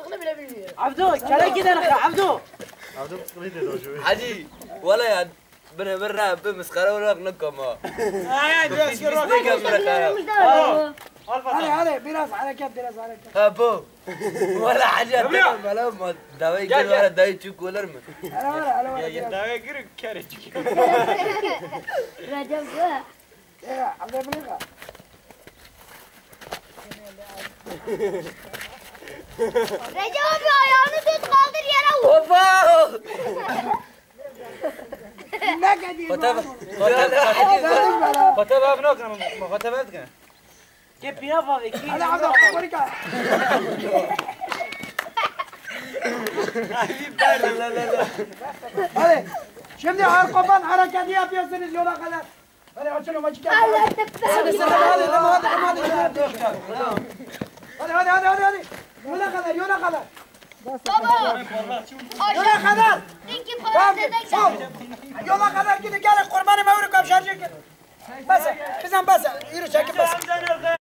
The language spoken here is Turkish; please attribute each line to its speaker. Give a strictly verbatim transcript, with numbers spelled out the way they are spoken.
Speaker 1: Adını bile bilmiyor.
Speaker 2: عبدو كلا كده نخ عبدو
Speaker 3: عبدو قريت ده
Speaker 4: حاجي ولا يا بنا برا بمسخره ولا نقم
Speaker 3: آه بس يروح
Speaker 2: هلا هلا biraz hareket biraz hareket
Speaker 4: ابو ولا حاجه ولا ما داوي كده ولا داوي تشوك ولا من
Speaker 2: هلا هلا هلا
Speaker 3: يا داوي غير كاري
Speaker 1: Recep bu.
Speaker 2: يا عبد الملك
Speaker 1: Recep abi ayağını tut kaldır yere vur.
Speaker 4: اوبا
Speaker 2: ne kadar
Speaker 4: خطب
Speaker 3: خطب ابنك ما خطبتك
Speaker 2: كيف يابا هلا عبد الملك
Speaker 4: لا لا لا
Speaker 2: hadi şimdi arkadan hareketi yapıyorsunuz yola kadar hadi açın maçı gel
Speaker 1: Allah tekrar.
Speaker 2: hadi hadi hadi hadi hadi hadi hadi hadi hadi yola kadar yola kadar
Speaker 1: Baba.
Speaker 2: yola kadar
Speaker 1: İki
Speaker 2: tamam
Speaker 1: parantezden
Speaker 2: sol yola kadar gidin gelin kurbanı mevru kapşarcı gidin bas kızım bas yürü çekip bas